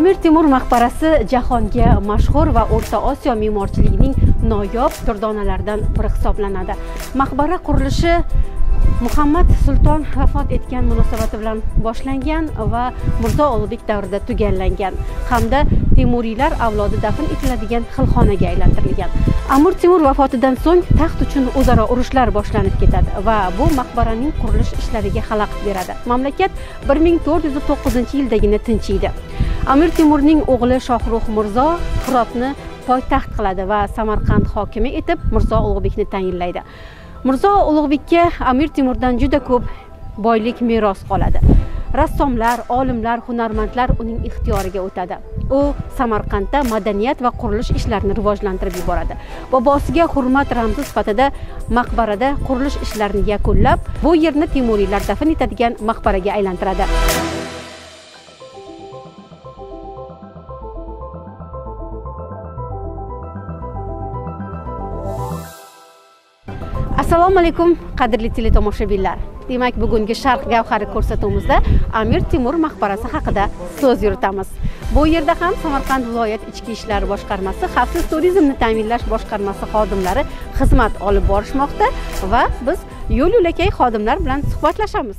Amir Temur maqbarasi jahonga mashhur va O'rta Osiyo me'morchiligining noyob durdonalaridan biri hisoblanadi. Maqbara qurilishi Muhammad Sulton vafot etgan munosabati bilan boshlangan va Mirzo Ulug'bek davrida tugallangan hamda Temuriylar avlodi dafn etiladigan xilxonaga aylantirilgan. Amir Temur vafotidan so'ng taxt uchun o'zaro urushlar boshlanib ketadi va bu maqbaraning qurilish ishlariga xalaqit beradi. Mamlakat 1409-yildagina tinchiydi. Amir Temurning o'g'li Shohrux Mirzo Hirotni poytaxt qiladi va Samarqand hokimi etib Mirzo Ulug'bekni tayinlaydi. Mirzo Ulug'bekka Amir Temurdan juda ko'p boylik meros qoladi. Rassomlar, olimlar, hunarmandlar uning ixtiyoriga o'tadi. U Samarqandda madaniyat va qurilish ishlarini rivojlantirib yuboradi. Bobosiga hurmat ramzi sifatida maqbarada qurilish ishlarini yakunlab, bu yerni Temuriylar dafn etadigan maqbaraga aylantiradi. Assalomu alaykum qadrli teletomoshabinlar. Demak, bugungi Sharq Gavhari ko'rsatuvimizda Amir Temur maqbarasi haqida so'z yuritamiz. Bu yerda ham Samarqand viloyat ichki ishlar boshqarmasi xavfsiz turizmni ta'minlash boshqarmasi xodimlari xizmat olib borishmoqda va biz yo'l-yo'lakay xodimlar bilan suhbatlashamiz.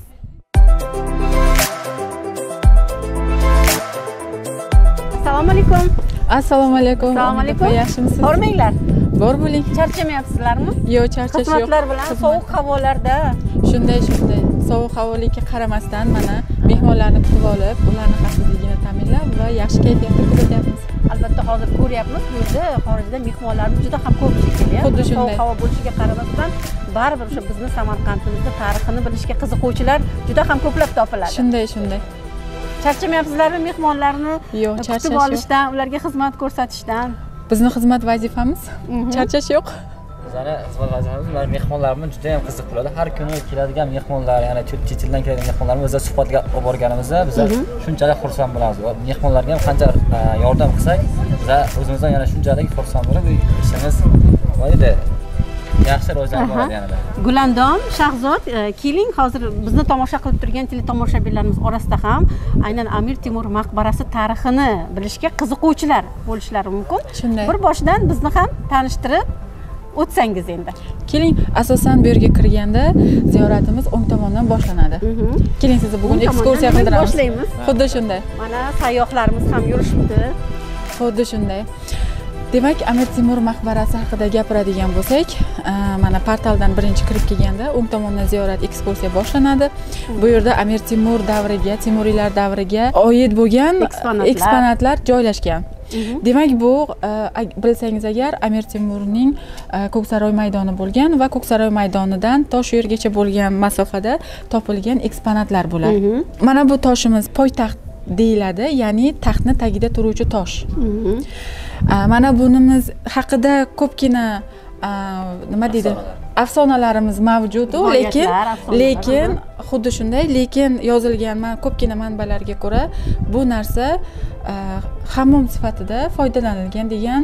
Assalomu alaykum. Assalomu alaykum. Assalomu alaykum. Yaxshimisiz? Hormanglar. Bor bo'ling. Charchamayapsizlarmi? Yo'q, charchash yo'q. Xizmatlar bilan sovuq havolarda. Shunday. Sovuq havolikka qaramasdan mana mehmonlarni kutib olib, ularning xavfsizligini ta'minlab va yaxshi kayfiyatda kuzatyapmiz. Albatta hozir ko'ryapmiz, bu yerda xorijda mehmonlarimiz juda ham ko'p shekilli. Xuddi shunday. Sovuq havo bo'lishiga qaramasdan, baribir o'sha bizni Samarqandimizni tarixini bilishga qiziquvchilar juda ham ko'plab topiladi. Shunday. Charchamayapsizlarmi mehmonlarni Yo'q, charchash kutib yo'q. olishdan, ularga xizmat ko'rsatishdan? Bizning xizmat vazifamiz charchash yo'q. Bizning xizmat vazifamiz ular mehmonlarimiz juda ham qiziq bo'ladi. Har kuni keladigan mehmonlar, ya'ni chet eldan keladigan mehmonlarimiz biz suhbatga olib borganimizda biz shunchalik xursand bo'lamiz. Va mehmonlarga ham qancha yordam qilsak, biz o'zimizdan yana shunchalik xursand bo'lib, ishimiz voyda yaxshi rivojlanib boradi yanada. Gulandom, Shahzod, keling hozir bizni tomosha qilib turgan teletomoshabinlarimiz orasida ham aynan Amir Temur maqbarasi tarixini bilishga qiziquvchilar bo'lishlari mumkin. Shunday. Bir boshidan bizni ham tanishtirib o'tsangiz endi. Keling, asosan bu yerga kirganda ziyoratimiz o'ng tomondan boshlanadi. Keling, sizni bugun ekskursiya qildiramiz. Boshlaymiz. Xuddi shunday. Mana sayyohlarimiz ham yurishibdi. Xuddi shunday. Demak, Amir Temur maqbarasi haqida gapiradigan bo'lsak, mana portaldan birinchi kirib kelganda o'ng tomondan ziyorat ekskursiya boshlanadi. Bu yerda Amir Temur davriga, Temuriylar davriga oid bo'lgan eksponatlar joylashgan. Demak, bu bilsangiz agar Amir Temurning Ko'ksaroy maydoni bo'lgan va Ko'ksaroy maydonidan to shu yergacha bo'lgan masofada topilgan eksponatlar bo'ladi. Mana bu toshimiz poytaxt deyiladi, ya'ni taxtni tagida turuvchi tosh. Mana bunimiz haqida ko'pgina nima deydi? Afsonalarimiz mavjud, lekin xuddi shunday, lekin yozilgan ko'pgina manbalarga ko'ra bu narsa hammom sifatida foydalanilgan degan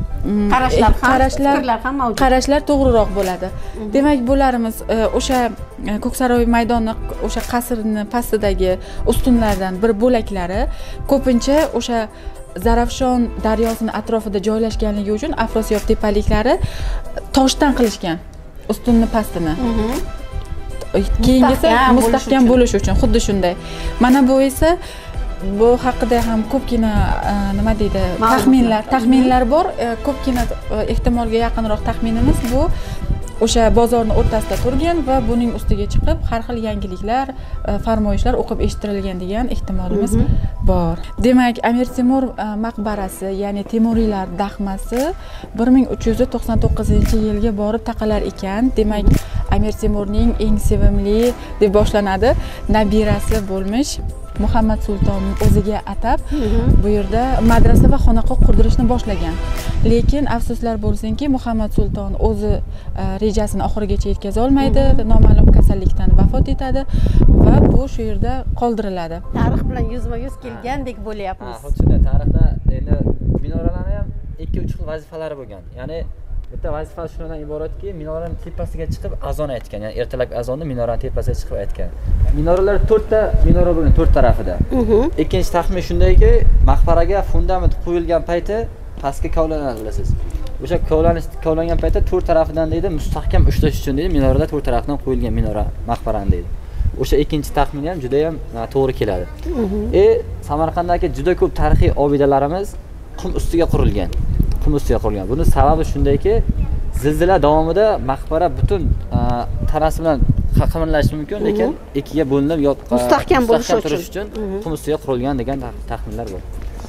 qarashlar to'g'riroq bo'ladi. Demak, bularimiz o'sha Ko'ksaroy maydoni, o'sha qasrni pastidagi ustunlardan bir bo'laklari ko'pincha o'sha Zarafshon daryosini atrofida joylashganligi uchun Afrosiyob tepaliklari toshdan qilishgan ustunni pastini. Keyingisi mustahkam bo'lish uchun xuddi shunday. Mana bu esa bu haqida ham ko'pgina nima deydi, taxminlar bor. Ko'pgina ehtimolga yaqinroq taxminimiz bu o'sha bozorni o'rtasida turgan va buning ustiga chiqib har xil yangiliklar, farmoyishlar o'qib eshittirilgan degan ehtimolimiz bor. Demak, Amir Temur maqbarasi, ya'ni Temuriylar daxmasi 1399-yilga borib taqalar ekan. Demak, Amir Temurning eng sevimli deb boshlanadi nabirasi bo'lmish Muhammad Sultonning o'ziga atab bu yerda madrasa va xonaqoh qurdirishni boshlagan. Lekin afsuslar bo'lsinki, Muhammad Sulton o'zi rejasini oxirigacha yetkaza olmaydi, noma'lum kasallikdan vafot etadi va bu shu yerda qoldiriladi. Tarix bilan yuzma-yuz kelgandek bo'lyapmiz. Xuddi shunday. Tarixda endi minoralarning ham 2-3 xil vazifalari bo'lgan. Ya'ni Bitta vazifasi shundan iboratki, minoraning tepasiga chiqib azon aytgan. Ya'ni ertalab azonni minoraning tepasiga chiqib aytgan. Minoralar 4 ta minora bo'lgan 4 tarafida. Ikkinchi taxmin shundayki, maqbaraga fundament qo'yilgan payti pastga kovlanadi bilasiz. O'sha kovlangan paytda 4 tarafidan deydi mustahkam ushlash uchun deydi minorada 4 tarafdan qo'yilgan minora maqbarani deydi. O'sha ikkinchi taxmin ham juda ham to'g'ri keladi. Samarqanddagi juda ko'p tarixiy obidalarimiz qum ustiga qurilgan. Qum ustiga qurilgan. Buning sababi shundayki, zilzila davomida maqbara butun tanasi bilan qimirlashi mumkin, lekin ikkiga bo'linib mustahkam bo'lishi uchun qum ustiga qurilgan degan taxminlar bor.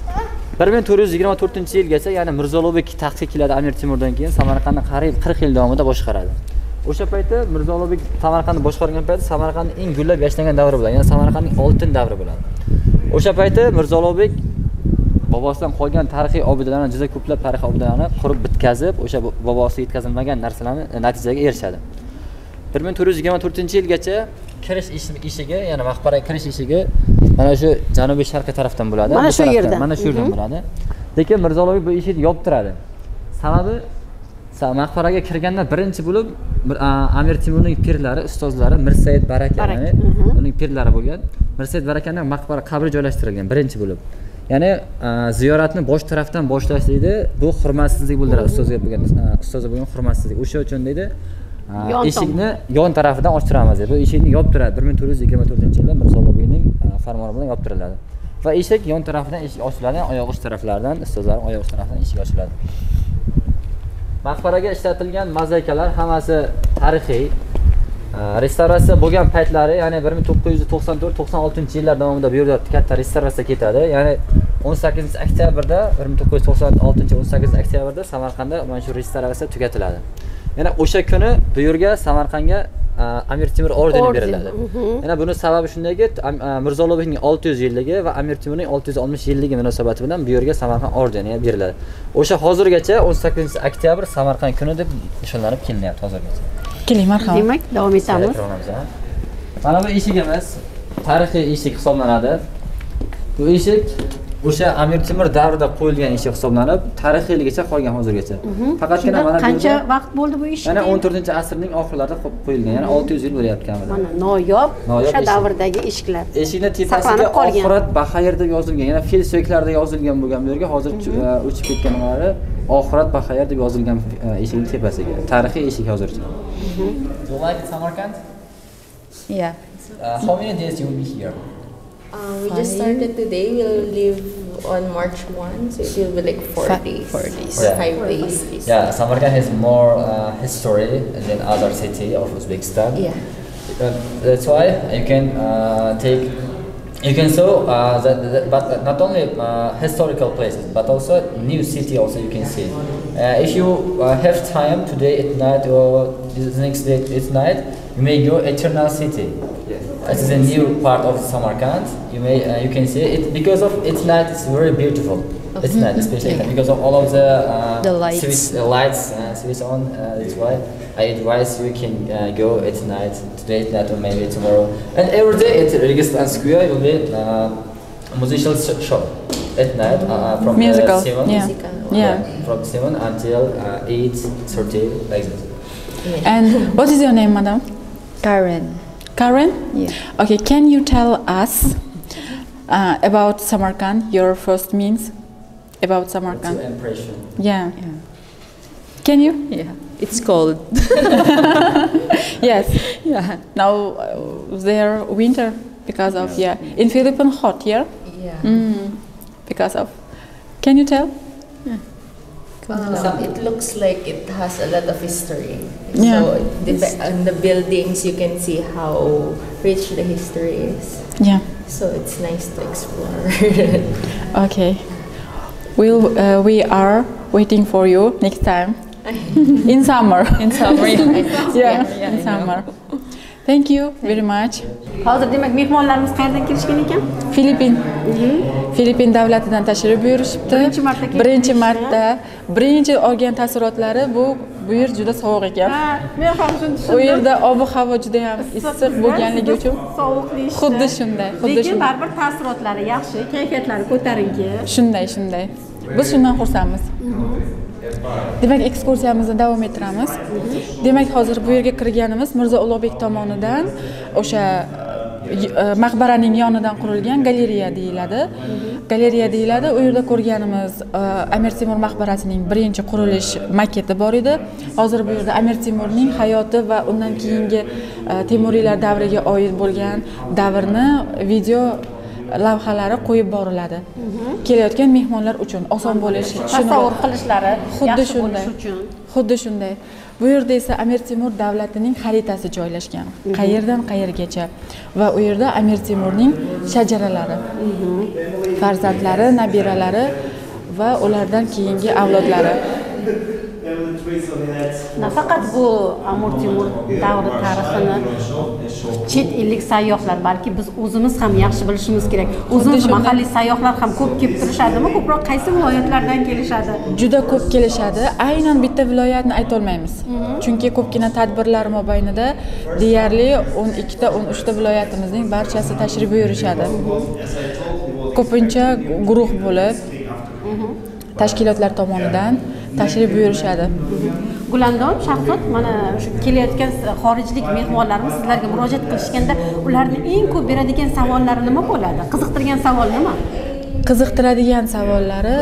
1424-yilgacha, ya'ni Mirzo Ulug'bek taxtga keladi Amir Temurdan keyin Samarqandni qariyb 40 yil davomida boshqaradi. O'sha paytda Mirzo Ulug'bek Samarqandni boshqargan paytda Samarqandning eng gullab yashnagan davri bo'ladi. Ya'ni Samarqandning oltin davri bo'ladi. O'sha paytda Mirzo Ulug'bek bobosidan qolgan tarixiy obidalarni, juda ko'plab tarixiy obidalarni qurib bitkazib, o'sha bobosiga yetkazilmagan narsalarni natijaga erishadi. 1424-yilgacha kirish eshigi, ya'ni maqbaraga kirish eshigi mana shu janubiy sharqiy tarafdan bo'ladi. Mana shu yerdan. Mana shu yerdan bo'ladi. Lekin Mirzo Ulug'bek bu eshikni yopib turadi. Sababi maqbaraga kirganda birinchi bo'lib Amir Temurning pirlari, ustozlari Mirsaid Baraka, uning pirlari bo'lgan. Mirsaid Barakaning maqbara qabri joylashtirilgan birinchi bo'lib. Ya'ni ziyoratni bosh tarafdan boshlash deydi, bu hurmatsizlik bildiradi ustozga bo'lgan hurmatsizlik. O'sha uchun deydi, eshikni yon tarafidan ochtiramiz deb. Bu eshikni yopib turadi. 1424-yilda Mirzo Ulug'bekning farmoni bilan yopib turiladi. Va eshik yon tarafidan eshik ochiladi, oyoq uch taraflaridan, ustozlarning oyoq uch tarafidan eshik ochiladi. Maqbaraga ishlatilgan mozaikalar hammasi tarixiy. Restavratsiya bo'lgan paytlari, ya'ni 1994-96-yillar davomida bu yerda katta restavratsiya ketadi. Ya'ni 18-oktyabrda 18-oktyabrda Samarqandda mana shu restavratsiya tugatiladi. Yana o'sha kuni bu yerga Samarqandga Amir Temur ordeni beriladi. Yana buning sababi shundayki, Mirzo Ulug'bekning 600 yilligi va Amir Temurning 660 yilligi munosabati bilan bu yerga Samarqand ordeni beriladi. O'sha hozirgacha 18-oktyabr Samarqand kuni deb nishonlanib kelinyapti hozirgacha. Keling, marhamat. Demak, davom etamiz. Mana bu eshigimiz tarixiy eshik hisoblanadi. Bu eshik o'sha Amir Temur davrida qo'yilgan eshik hisoblanib, tarixiyligicha qolgan hozirgacha. Faqatgina mana qancha vaqt bo'ldi bu eshik? Yana 14-asrning oxirlarida qo'yilgan, ya'ni 600 yil bo'lyapti kamida. Mana noyob o'sha davrdagi eshiklar. Eshikning tepasiga oxirat Bahayr deb yozilgan, yana fil suyaklarida yozilgan bo'lgan bu yerga hozir o'chib ketganlari oxirat Bahayr deb yozilgan eshikning tepasiga. Tarixiy eshik hozircha. You like Samarkand? Yeah. How many days you will be here? We just started today. We'll leave on March 1, so it will be like 4 days. 4 days. Or 5 days. Yeah, Samarkand has more history than other city of Uzbekistan. Yeah. That's why you can take. You can show but not only historical places, but also new city. Also, you can see. If you have time today at night or the next day at night, you may go Eternal City. It is a new part of Samarkand. You can see it because of its night. It's very beautiful. It's night, especially because of all of the lights. Switch on. That's why I advise you can go at night today, at night, or maybe tomorrow. And every day at Registan Square will be musical show at night from musical. 7. From 7 until 8:30 like this. And what is your name, madam? Karen. Karen? Yeah. Okay, can you tell us about Samarkand, your first means about Samarkand? What's your impression? Yeah. Can you? Yeah. It's cold. Yes. Yeah. Now there winter because of in Philippines hot here. Yeah. Because of. Can you tell? It looks like it has a lot of history. Yeah. So on the buildings, you can see how rich the history is. Yeah. So it's nice to explore. Okay. We are waiting for you next time. In summer. In summer. Yeah, in summer. Thank you very much. Hozir demak mehmonlarimiz qayerdan kelishgan ekan? Filippin davlatidan tashrif buyurishibdi. Birinchi marta birinchi olgan taassurotlari bu yer juda sovuq ekan. Men ham shuni tushundim. U yerda ob-havo juda ham issiq bo'lganligi uchun sovuq deyishdi. Xuddi shunday. Lekin baribir taassurotlari yaxshi, kayfiyatlari ko'tarinki. Shunday. Biz shundan xursandmiz. Demak, ekskursiyamizni davom ettiramiz. Demak, hozir bu yerga kirganimiz Mirzo Ulug'bek tomonidan o'sha maqbaraning yonidan qurilgan galereya deyiladi. Galereya deyiladi. U yerda ko'rganimiz Amir Temur maqbarasining birinchi qurilish maketi bor edi. Hozir bu yerda Amir Temurning hayoti va undan keyingi Temuriylar davriga oid bo'lgan davrni video lavhalari qo'yib boriladi. Kelayotgan mehmonlar uchun oson bo'lishi, tasavvur qilishlari xuddi shunday. Xuddi shunday. Bu yerda esa Amir Temur davlatining xaritasi joylashgan. Qayerdan qayergacha va u yerda Amir Temurning shajaralari, farzandlari, nabiralari va ulardan keyingi avlodlari. Nafaqat bu Amir Temur davri tarixini chet ellik sayyohlar, balki biz o'zimiz ham yaxshi bilishimiz kerak. O'zimiz mahalliy sayyohlar ham ko'p kelib turishadimi? Ko'proq qaysi viloyatlardan kelishadi? Juda ko'p kelishadi. Aynan bitta viloyatni ayta olmaymiz. Chunki ko'pgina tadbirlar mobaynida deyarli 12 ta 13 ta viloyatimizning barchasi tashrif buyurishadi. Ko'pincha guruh bo'lib, tashkilotlar tomonidan tashrif buyurishadi. Gulandom, Shahzod, mana shu kelayotgan xorijlik mehmonlarimiz sizlarga murojaat qilishganda ularning eng ko'p beradigan savollari nima bo'ladi? Qiziqtirgan savol nima? Qiziqtiradigan savollari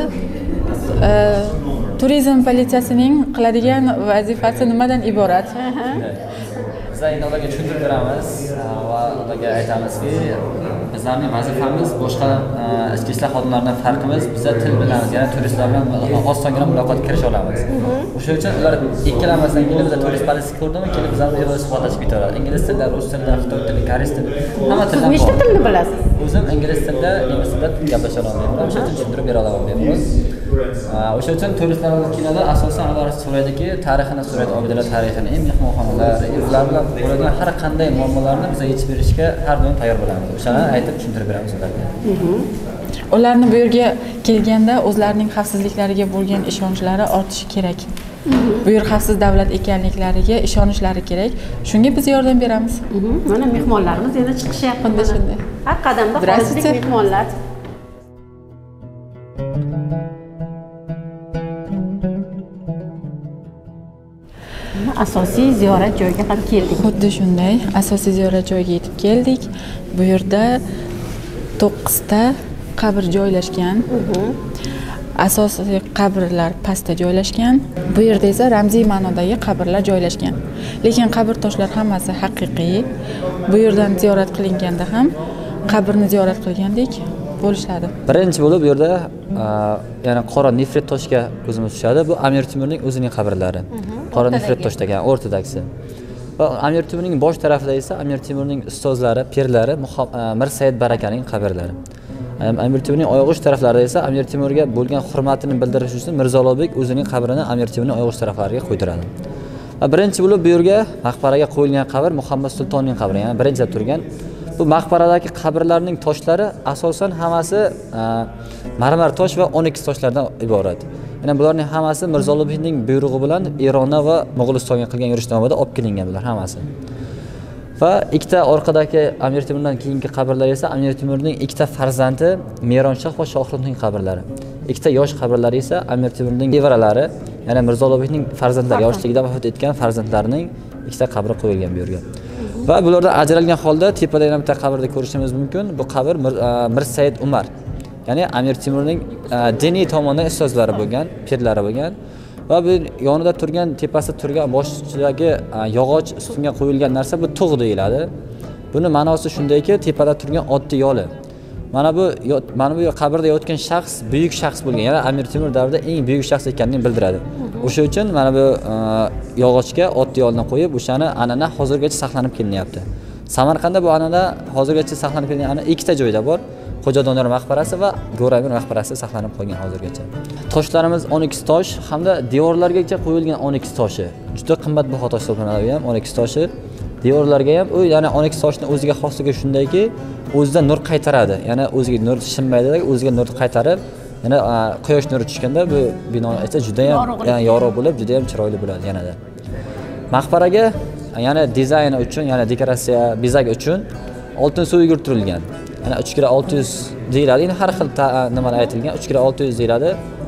turizm politsiyasining qiladigan vazifasi nimadan iborat? Biz endi ularga tushuntirib beramiz va ularga aytamizki, bizlarning vazifamiz boshqa ichki ishlar xodimlaridan farqimiz, biz til bilamiz, ya'ni turistlar bilan osongina muloqotga kirisha olamiz. O'sha uchun ular ikkilamasdan kelib biz turist politsiyasi ko'rdimi, kelib bizlar bilan suhbatlashib ketaveradi. Ingliz tilida, rus tilida, xitoy tilida, koreys tilida, hamma tilda. Nechta tilni bilasiz? O'zim ingliz tilida, nemis tilida gaplasha olaman. O'sha uchun tushuntirib bera olaman. O'sha uchun turistlar kinoda asosan ular so'raydiki, tarixini so'raydi, obidalar tarixini, mehmonxonalar, ular bilan bo'ladigan har qanday muammolarni biz yechib berishga har doim tayyor bo'lamiz. O'shani aytib tushuntirib beramiz ularga. Ularni bu yerga kelganda o'zlarining xavfsizliklariga bo'lgan ishonchlari ortishi kerak. Bu yer xavfsiz davlat ekanliklariga ishonishlari kerak. Shunga biz yordam beramiz. Mana mehmonlarimiz yana chiqishyapti. Xuddi shunday. Har qadamda xorijlik mehmonlar. Asosiy ziyorat joyiga ham keldik. Xuddi shunday, asosiy ziyorat joyiga yetib keldik. Bu yerda 9 ta qabr joylashgan. Asosiy qabrlar pastda joylashgan. Bu yerda esa ramziy ma'nodagi qabrlar joylashgan. Lekin qabr toshlar hammasi haqiqiy. Bu yerdan ziyorat qilinganda ham qabrni ziyorat qilgandek bo'lishadi. Birinchi bo'lib bu yerda yana qora nefrit toshga ko'zimiz tushadi. Bu Amir Temurning o'zining qabrlari. Qora nefrit toshdagan o'rtadagisi. Va Amir Temurning bosh tarafida esa Amir Temurning ustozlari, pirlari Mir Said Barakaning qabrlari. Amir Temurning oyoq uch taraflarida esa Amir Temurga bo'lgan hurmatini bildirish uchun Mirzo Ulug'bek o'zining qabrini Amir Temurning oyoq uch taraflariga qo'ydiradi. Va birinchi bo'lib bu yerga maqbaraga qo'yilgan qabr Muhammad Sultonning qabri, ya'ni birinchida turgan. Bu maqbaradagi qabrlarning toshlari asosan hammasi marmar tosh va onyks toshlardan iborat. Ya'ni bularning hammasi Mirzo Ulug'bekning buyrug'i bilan Eronga va Mo'g'ulistonga qilgan yurish davomida olib kelingan bular hammasi. Va ikkita orqadagi Amir Temurdan keyingi qabrlar esa Amir Temurning ikkita farzandi Meronshoh va Shohruxning qabrlari. Ikkita yosh qabrlari esa Amir Temurning nevaralari, ya'ni Mirzo Ulug'bekning farzandlari, yoshligida vafot etgan farzandlarining ikkita qabri qo'yilgan bu yerga. Va bulardan ajralgan holda tepada yana bitta qabrda ko'rishimiz mumkin. Bu qabr Mir Said Umar. Ya'ni Amir Temurning diniy tomondan ustozlari bo'lgan, pirlari bo'lgan. Va bu yonida turgan, tepasida turgan boshidagi yog'och ustunga qo'yilgan narsa bu tug' deyiladi. Buni ma'nosi shundayki, tepada turgan oddiy yoli. Mana bu qabrda yotgan shaxs buyuk shaxs bo'lgan, ya'ni Amir Temur davrida eng buyuk shaxs ekanini bildiradi. O'sha uchun mana bu yog'ochga oddiy yolni qo'yib, o'shani an'ana hozirgacha saqlanib kelinyapti. Samarqandda bu an'ana hozirgacha saqlanib kelgan ana ikkita joyda bor. Xo'ja Doniyor maqbarasi va Go'ramir maqbarasi saqlanib qolgan hozirgacha. Toshlarimiz onyks tosh hamda devorlargacha qo'yilgan onyks toshi. Juda qimmatbaho tosh hisoblanadi ham onyks toshi. Devorlarga ham u ya'ni onyks toshning o'ziga xosligi shundayki, o'zida nur qaytaradi. Ya'ni o'ziga nur shinmaydi, o'ziga nur qaytarib, yana quyosh nuri tushganda bu bino esa juda ham yorug' bo'lib, juda ham chiroyli bo'ladi yanada. Maqbaraga yana dizayni uchun, yana dekoratsiya, bezak uchun oltin suv yugurtirilgan. Yana 3 kira 600 deyiladi. Ya'ni har xil nimalar aytilgan. 3 kira 600 deyiladi.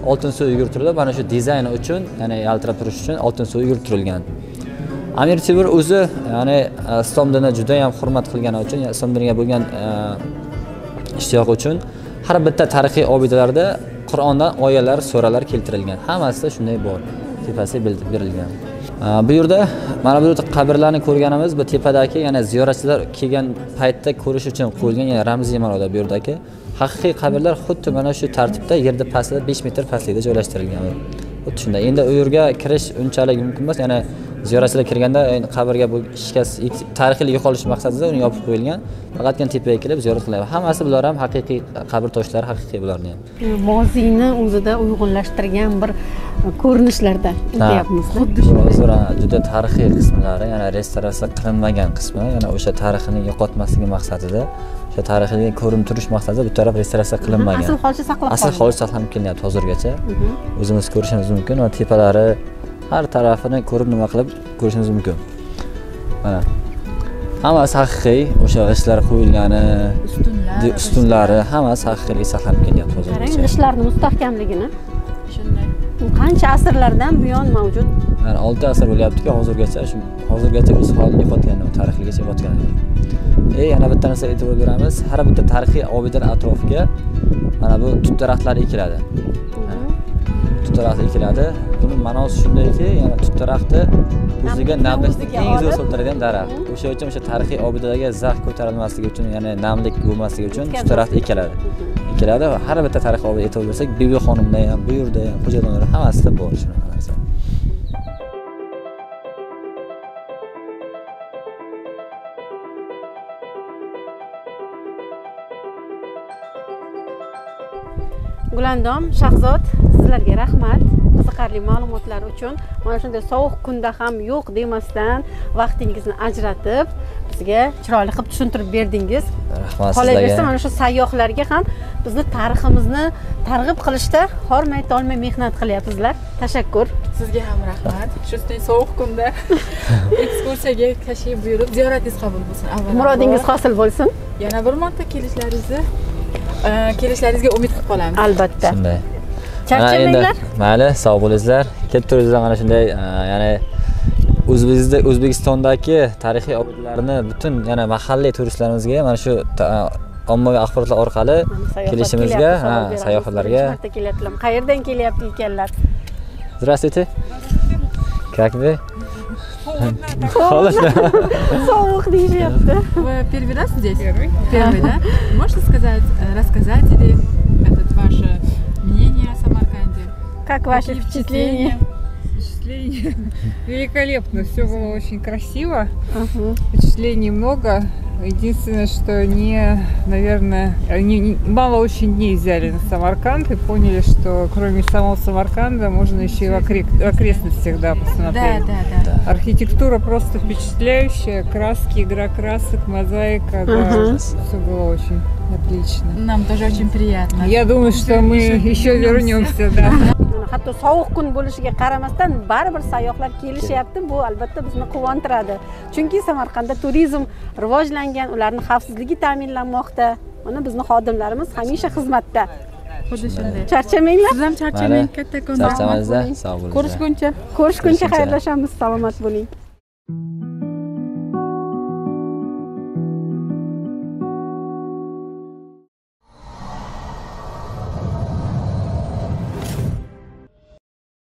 oltin suv yugurtirilib, mana shu dizayn uchun, ya'ni yaltirab turish uchun oltin suv yugurtirilgan. Amir Temur o'zi, ya'ni islom dinini juda ham hurmat qilgani uchun, islom diniga bo'lgan ishtiyoq uchun har bitta tarixiy obidalarda Qur'ondan oyalar, suralar keltirilgan. Hammasida shunday bor. Tepasiga berilgan. Bu yerda mana bu qabrlarni ko'rganimiz, bu tepadagi yana ziyoratchilar kelgan paytda ko'rish uchun qo'yilgan, yana ramziy ma'noda bu yerdagi haqiqiy qabrlar xuddi mana shu tartibda yerda pastida 5 metr pastlikda joylashtirilgan. Xuddi shunday. Endi u yerga kirish unchalik mumkin emas, yana ziyoratchilar kirganda qabrga bu shikast tarixiy yo'qolish maqsadida uni yopib qo'yilgan. Faqatgina tepaga kelib ziyorat qiladi. Hammasi bular ham haqiqiy qabr toshlari, haqiqiy bularni ham. Moziyni o'zida uyg'unlashtirgan bir ko'rinishlarda aytyapmiz. Xuddi shunday. Juda tarixiy qismlari, yana restavratsiya qilinmagan qismi, yana o'sha tarixini yo'qotmasligi maqsadida, o'sha tarixini ko'rinib turish maqsadida bu taraf restavratsiya qilinmagan. Asl holicha saqlanib qolgan. Asl holicha saqlanib kelyapti hozirgacha. O'zimiz ko'rishimiz mumkin va tepalari har tarafini ko'rib nima qilib ko'rishimiz mumkin. Mana. Hammasi haqiqiy, o'sha ishlar qo'yilgani, ustunlari hammasi haqiqiy saqlanib kelyapti hozirgacha. Qarang, ishlarning mustahkamligini. Shunday. Qancha asrlardan buyon mavjud. Yani 6 asr bo'lyapti-ku hozirgacha o'z holini yo'qotgan, tarixligicha yo'qotgan. Yana bitta narsa e'tibor beramiz, har bitta tarixiy obidalar atrofiga mana bu tut daraxtlari ekiladi. Tut daraxti ekiladi. Buning ma'nosi shundayki, yana tut daraxti o'ziga namlikni eng zo'r so'ltiradigan daraxt. O'sha uchun o'sha tarixiy obidalarga zax ko'tarilmasligi uchun, ya'ni namlik bo'lmasligi uchun tut daraxti ekiladi. Va har bitta tarixiy obida e'tibor bersak, Bibi xonimda ham, bu yerda ham, xo'jayinlar hammasida bor shunaqa narsa. Gulandom, Shahzod, sizlarga rahmat. Qiziqarli ma'lumotlar uchun. Mana shunday sovuq kunda ham yo'q demasdan vaqtingizni ajratib bizga chiroyli qilib tushuntirib berdingiz. Rahmat sizlarga. Qolaversa mana shu sayyohlarga ham bizni tariximizni targ'ib qilishda hormay tolmay mehnat qilyapsizlar. Tashakkur. Sizga ham rahmat. Shu sovuq kunda ekskursiyaga tashrif buyurib, ziyoratingiz qabul bo'lsin. Murodingiz hosil bo'lsin. Yana bir marta kelishlaringizga umid qilib qolamiz. Albatta. Shunday. Charchamanglar. Mayli, sog' bo'linglar. Kelib turingizlar mana shunday, ya'ni O'zbekistondagi tarixiy obidalarni butun yana mahalliy turistlarimizga mana shu ommaviy axborotlar orqali kelishimizga, sayohatlarga kelyaptilar. Qayerdan kelyapti ekanlar? Здравствуйте. Как вы? Холодно. Sovuq deyapti. Вы первый раз здесь? Первый, да? Можете рассказать или ваше мнение о Самарканде? Как ваши впечатления? Впечатления великолепно, все было очень красиво, впечатлений много. Единственное, что мало очень дней взяли на Самарканд и поняли, что кроме самого Самарканда можно еще и в окрестностях посмотреть. Да. Архитектура просто впечатляющая, краски, игра красок, мозаика, все было очень отлично. Нам тоже очень приятно. Я думаю, что мы еще вернемся, да. Hatto sovuq kun bo'lishiga qaramasdan baribir sayyohlar kelishyapti. Bu albatta bizni quvontiradi. Chunki Samarqandda turizm rivojlangan, ularning xavfsizligi ta'minlanmoqda. Mana bizning xodimlarimiz hamisha xizmatda. Xuddi shunday. Charchamanglar. Siz ham charchamang, kattakon. Charchamanglar, sog' bo'ling. Ko'rishguncha Xayrlashamiz. Salomat bo'ling.